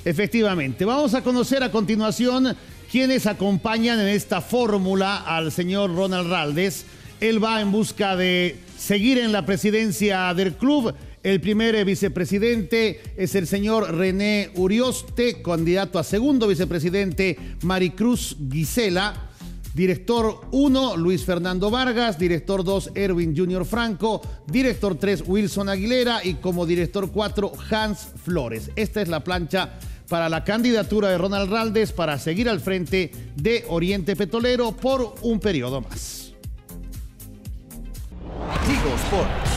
Efectivamente. Vamos a conocer a continuación quienes acompañan en esta fórmula al señor Ronald Raldes. Él va en busca de seguir en la presidencia del club. El primer vicepresidente es el señor René Urioste, candidato a segundo vicepresidente Maricruz Gisela. Director 1, Luis Fernando Vargas. Director 2, Erwin Junior Franco. Director 3, Wilson Aguilera. Y como director 4, Hans Flores. Esta es la plancha para la candidatura de Ronald Raldes para seguir al frente de Oriente Petrolero por un periodo más. Tigo Sports.